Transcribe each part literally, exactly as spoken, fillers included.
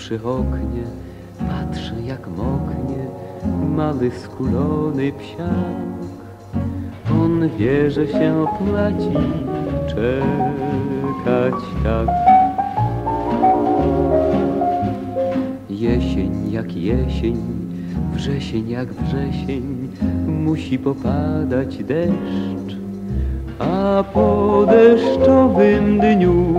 przy oknie, patrzę jak moknie mały skulony psiak. On wie, że się opłaci czekać tak. Jesień jak jesień, wrzesień jak wrzesień, musi popadać deszcz, a po deszczowym dniu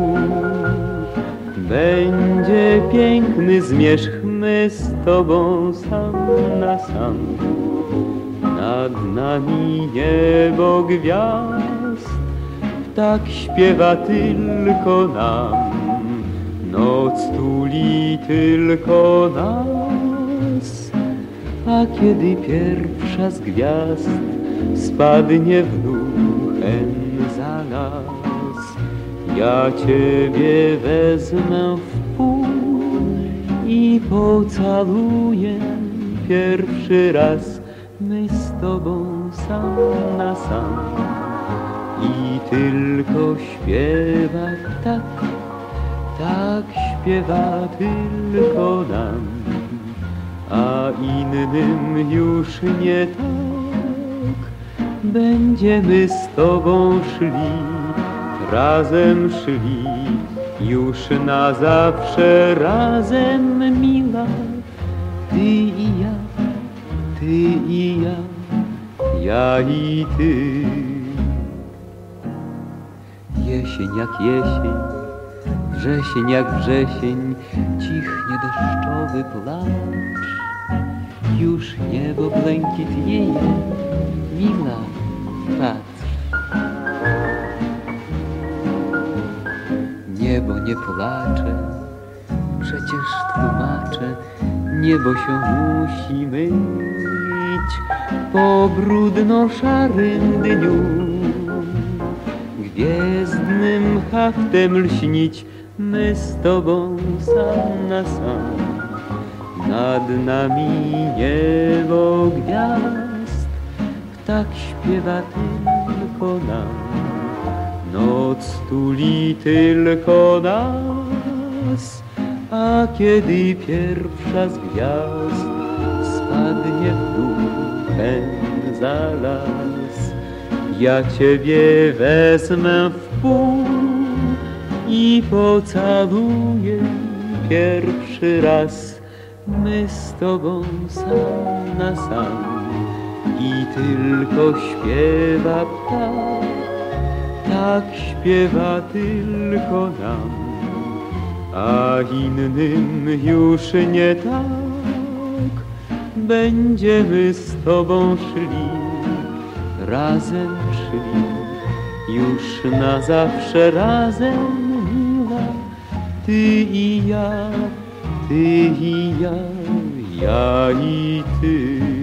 będzie piękny zmierzch, my z tobą sam na sam. Nad nami niebo gwiazd, ptak śpiewa tylko nam. Noc tuli tylko nas, a kiedy pierwsza z gwiazd spadnie w dół hen za nas, ja ciebie wezmę w pół i pocałuję pierwszy raz, my z tobą sam na sam. I tylko śpiewa tak, tak śpiewa tylko nam, a innym już nie tak. Będziemy z tobą szli, razem szli, już na zawsze razem, mila. Ty i ja, ty i ja, ja i ty. Jesień jak jesień, wrzesień jak wrzesień, cichnie deszczowy płacz. Już niebo błękitnieje, mila, patrz. Niebo nie płacze, przecież tłumaczę, niebo się musi myć po brudno-szarym dniu. Gwiezdnym haftem lśnić, my z tobą sam na sam. Nad nami niebo gwiazd, ptak śpiewa tylko nam. Noc tuli tylko nas, a kiedy pierwsza z gwiazd spadnie w dół hen za las, ja ciebie wezmę w pół i pocałuję pierwszy raz, my z tobą sam na sam. I tylko śpiewa ptak, tak śpiewa tylko nam, a innym już nie tak. Będziemy z tobą szli, razem szli, już na zawsze razem, mila. Ty i ja, ty i ja, ja i ty.